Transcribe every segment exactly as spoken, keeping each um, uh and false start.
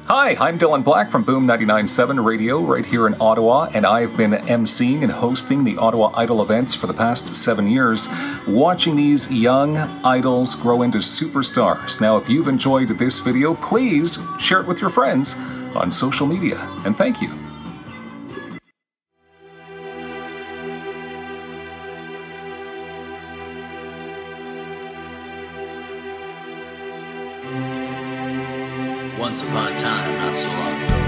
Hi, I'm Dylan Black from Boom ninety-nine point seven Radio right here in Ottawa, and I've been emceeing and hosting the Ottawa Idol events for the past seven years, watching these young idols grow into superstars. Now, if you've enjoyed this video, please share it with your friends on social media, and thank you. Once upon a time, not so long ago.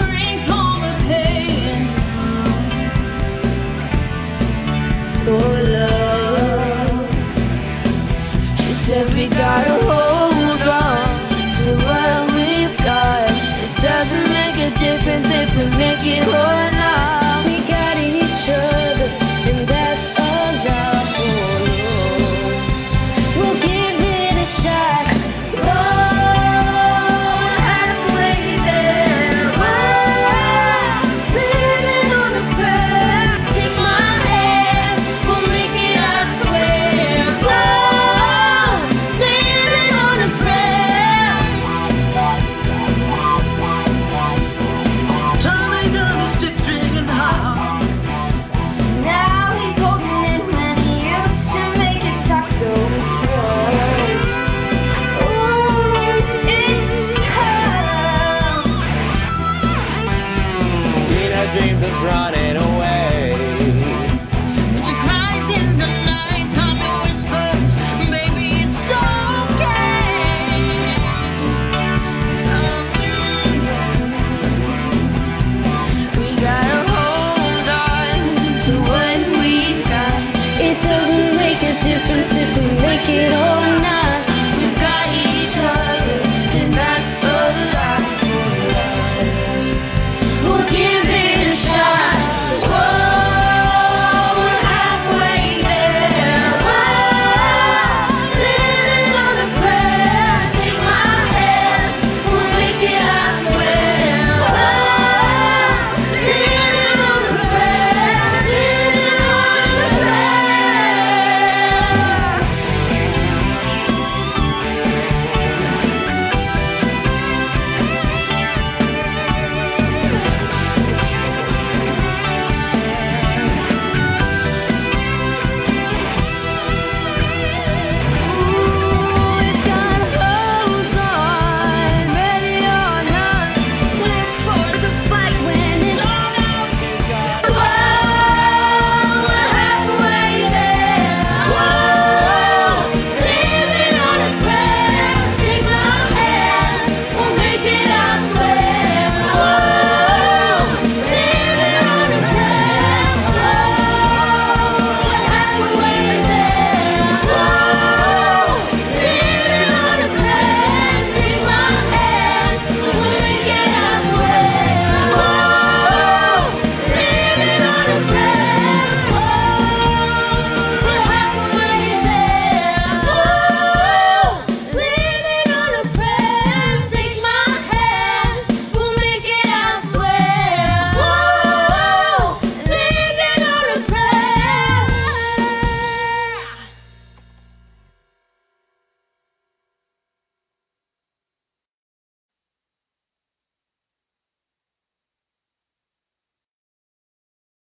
For